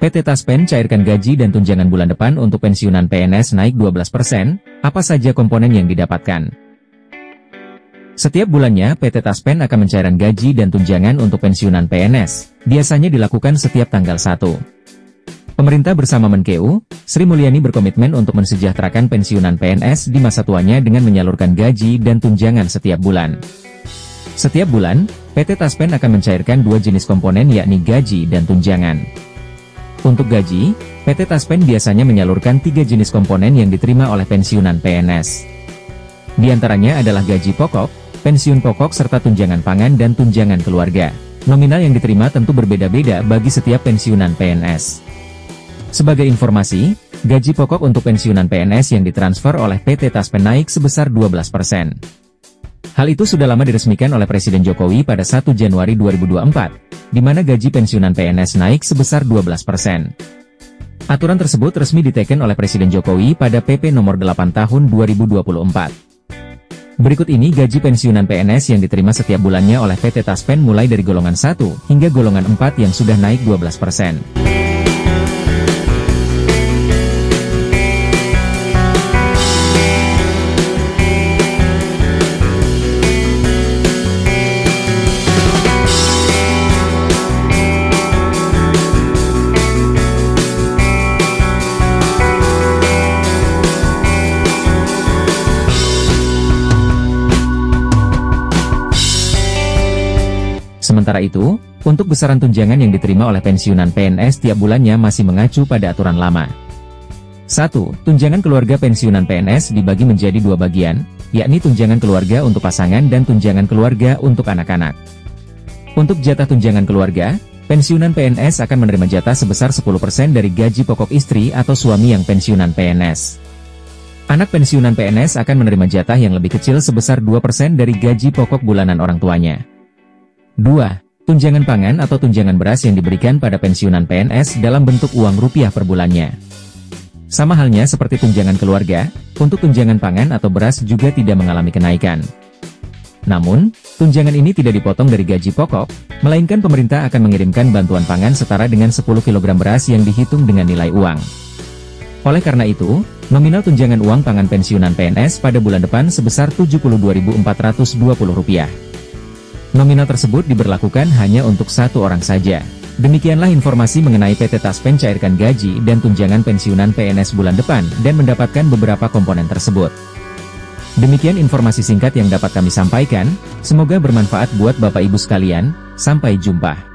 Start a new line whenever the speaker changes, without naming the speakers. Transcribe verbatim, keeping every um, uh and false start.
P T Taspen cairkan gaji dan tunjangan bulan depan untuk pensiunan P N S naik dua belas persen, apa saja komponen yang didapatkan? Setiap bulannya, P T Taspen akan mencairkan gaji dan tunjangan untuk pensiunan P N S, biasanya dilakukan setiap tanggal satu. Pemerintah bersama Menkeu, Sri Mulyani berkomitmen untuk mensejahterakan pensiunan P N S di masa tuanya dengan menyalurkan gaji dan tunjangan setiap bulan. Setiap bulan, P T Taspen akan mencairkan dua jenis komponen yakni gaji dan tunjangan. Untuk gaji, P T Taspen biasanya menyalurkan tiga jenis komponen yang diterima oleh pensiunan P N S. Di antaranya adalah gaji pokok, pensiun pokok serta tunjangan pangan dan tunjangan keluarga. Nominal yang diterima tentu berbeda-beda bagi setiap pensiunan P N S. Sebagai informasi, gaji pokok untuk pensiunan P N S yang ditransfer oleh P T Taspen naik sebesar dua belas persen. Hal itu sudah lama diresmikan oleh Presiden Jokowi pada satu Januari dua ribu dua puluh empat, di mana gaji pensiunan P N S naik sebesar dua belas persen. Aturan tersebut resmi diteken oleh Presiden Jokowi pada P P nomor delapan tahun dua ribu dua puluh empat. Berikut ini gaji pensiunan P N S yang diterima setiap bulannya oleh P T Taspen mulai dari golongan satu hingga golongan empat yang sudah naik dua belas persen. Sementara itu, untuk besaran tunjangan yang diterima oleh pensiunan P N S tiap bulannya masih mengacu pada aturan lama. satu. Tunjangan keluarga pensiunan P N S dibagi menjadi dua bagian, yakni tunjangan keluarga untuk pasangan dan tunjangan keluarga untuk anak-anak. Untuk jatah tunjangan keluarga, pensiunan P N S akan menerima jatah sebesar sepuluh persen dari gaji pokok istri atau suami yang pensiunan P N S. Anak pensiunan P N S akan menerima jatah yang lebih kecil sebesar dua persen dari gaji pokok bulanan orang tuanya. dua. Tunjangan pangan atau tunjangan beras yang diberikan pada pensiunan P N S dalam bentuk uang rupiah per bulannya. Sama halnya seperti tunjangan keluarga, untuk tunjangan pangan atau beras juga tidak mengalami kenaikan. Namun, tunjangan ini tidak dipotong dari gaji pokok, melainkan pemerintah akan mengirimkan bantuan pangan setara dengan sepuluh kilogram beras yang dihitung dengan nilai uang. Oleh karena itu, nominal tunjangan uang pangan pensiunan P N S pada bulan depan sebesar tujuh puluh dua ribu empat ratus dua puluh rupiah. Nominal tersebut diberlakukan hanya untuk satu orang saja. Demikianlah informasi mengenai P T Taspen cairkan gaji dan tunjangan pensiunan P N S bulan depan dan mendapatkan beberapa komponen tersebut. Demikian informasi singkat yang dapat kami sampaikan, semoga bermanfaat buat Bapak Ibu sekalian, sampai jumpa.